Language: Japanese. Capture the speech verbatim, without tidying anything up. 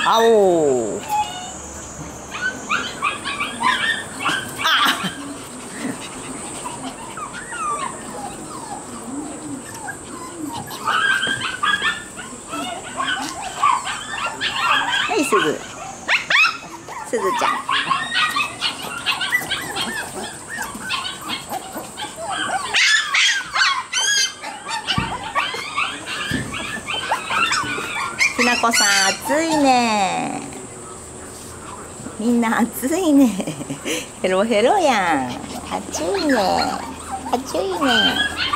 あおー。はい、すず。すずちゃん。ひなこさん、暑いね。みんな暑いね。ヘロヘロやん。暑いね。暑いね。